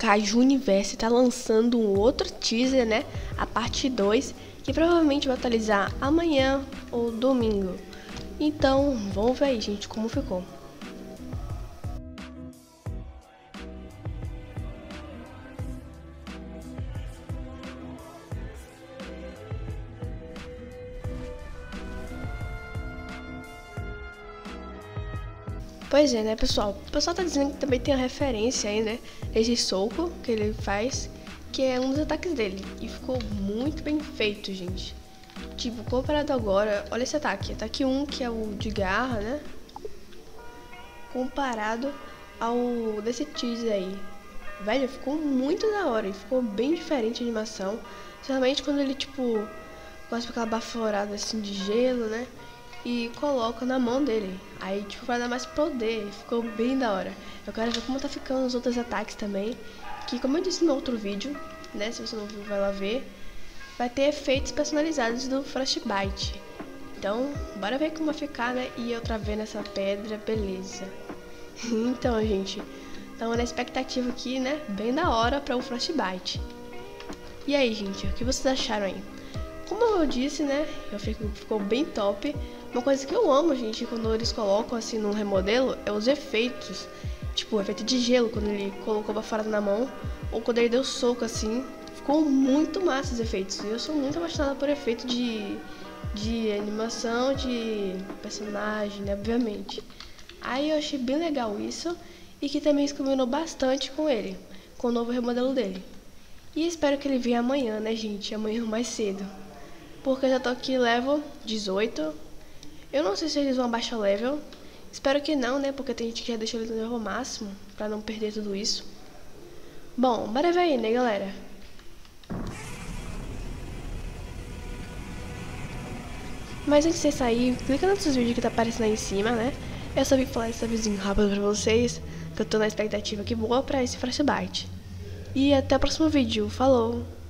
Kaiju Universe tá lançando um outro teaser, né? A parte 2, que provavelmente vai atualizar amanhã ou domingo. Então, vamos ver aí, gente, como ficou. Pois é, né, pessoal? O pessoal tá dizendo que também tem a referência aí, né? Esse soco que ele faz, que é um dos ataques dele. E ficou muito bem feito, gente. Tipo, comparado agora, olha esse ataque. Ataque 1, que é o de garra, né? Comparado ao desse teaser aí. Velho, ficou muito da hora. E ficou bem diferente a animação. Principalmente quando ele, tipo, gosta aquela baforada assim de gelo, né? E coloca na mão dele. Aí, tipo, vai dar mais poder. Ficou bem da hora. Eu quero ver como tá ficando os outros ataques também. Que, como eu disse no outro vídeo, né? Se você não viu, vai lá ver. Vai ter efeitos personalizados do Frostbite. Então, bora ver como vai ficar, né? E outra vez nessa pedra, beleza. Então, gente, estamos na expectativa aqui, né? Bem da hora para o Frostbite. E aí, gente, o que vocês acharam aí? Como eu disse, né? Ficou bem top. Uma coisa que eu amo, gente, quando eles colocam assim no remodelo, é os efeitos. Tipo, o efeito de gelo, quando ele colocou a baforada na mão, ou quando ele deu soco assim. Ficou muito massa os efeitos. Eu sou muito apaixonada por efeito de animação, de personagem, né, obviamente. Aí eu achei bem legal isso. E que também se combinou bastante com ele, com o novo remodelo dele. E espero que ele venha amanhã, né, gente? Amanhã mais cedo. Porque eu já tô aqui level 18. Eu não sei se eles vão abaixar o level. Espero que não, né? Porque tem gente que já deixou ele no level máximo, pra não perder tudo isso. Bom, bora ver aí, né, galera? Mas antes de você sair, clica nesses vídeos que tá aparecendo aí em cima, né? Eu só vim falar esse avisinho rápido pra vocês, que eu tô na expectativa aqui boa pra esse Frostbite. E até o próximo vídeo. Falou!